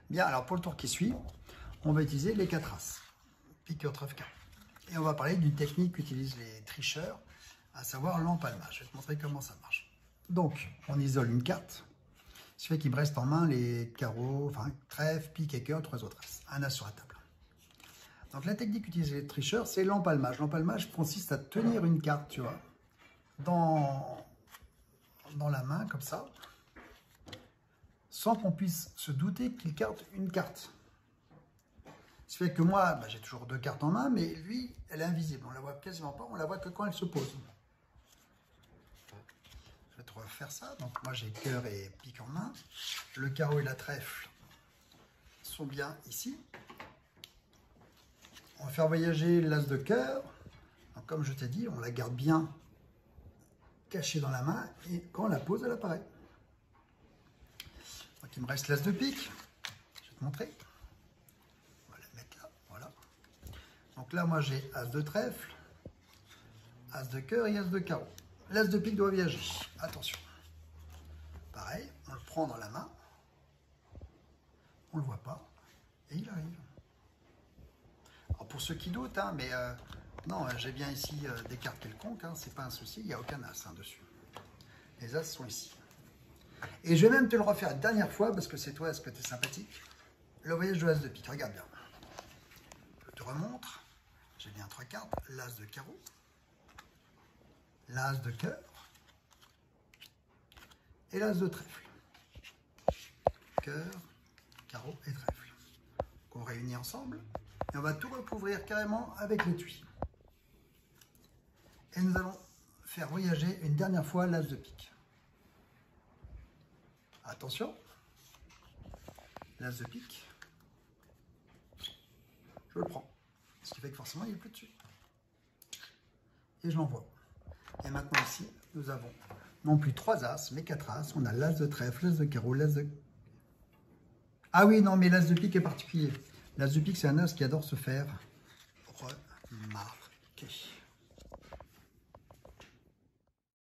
Bien, alors pour le tour qui suit, on va utiliser les 4 As, pique, cœur, trèfle, carreau. Et on va parler d'une technique qu'utilisent les tricheurs, à savoir l'empalmage. Je vais te montrer comment ça marche. Donc, on isole une carte, ce qui fait qu'il me reste en main les carreaux, enfin trèfle, pique et cœur, 3 autres As, un As sur la table. Donc la technique qu'utilisent les tricheurs, c'est l'empalmage. L'empalmage consiste à tenir une carte, tu vois, dans la main, comme ça, sans qu'on puisse se douter qu'il garde une carte. Ce qui fait que moi, j'ai toujours 2 cartes en main, mais lui, elle est invisible. On la voit quasiment pas, on la voit que quand elle se pose. Je vais te refaire ça. Donc moi, j'ai cœur et pique en main. Le carreau et la trèfle sont bien ici. On va faire voyager l'as de cœur. Donc, comme je t'ai dit, on la garde bien cachée dans la main et quand on la pose, elle apparaît. Donc il me reste l'as de pique. Je vais te montrer. On va la mettre là, voilà. Donc là, moi j'ai as de trèfle, as de cœur et as de carreau. L'as de pique doit voyager. Attention. Pareil, on le prend dans la main. On ne le voit pas. Et il arrive. Alors pour ceux qui doutent, hein, mais non, j'ai bien ici des cartes quelconques, hein, c'est pas un souci, il n'y a aucun as dessus. Les as sont ici. Et je vais même te le refaire une dernière fois, parce que c'est toi, est-ce que tu es sympathique? Le voyage de l'as de pique, regarde bien. Je te remontre, j'ai bien 3 cartes, l'as de carreau, l'as de cœur et l'as de trèfle. Cœur, carreau et trèfle. Qu'on réunit ensemble. Et on va tout recouvrir carrément avec l'étui. Et nous allons faire voyager une dernière fois l'as de pique. Attention. L'as de pique. Je le prends. Ce qui fait que forcément il n'est plus dessus. Et je l'envoie. Et maintenant ici, nous avons non plus 3 as, mais 4 as. On a l'as de trèfle, l'as de carreau, l'as de... Ah oui, non, mais l'as de pique est particulier. L'as de pique, c'est un as qui adore se faire remarquer.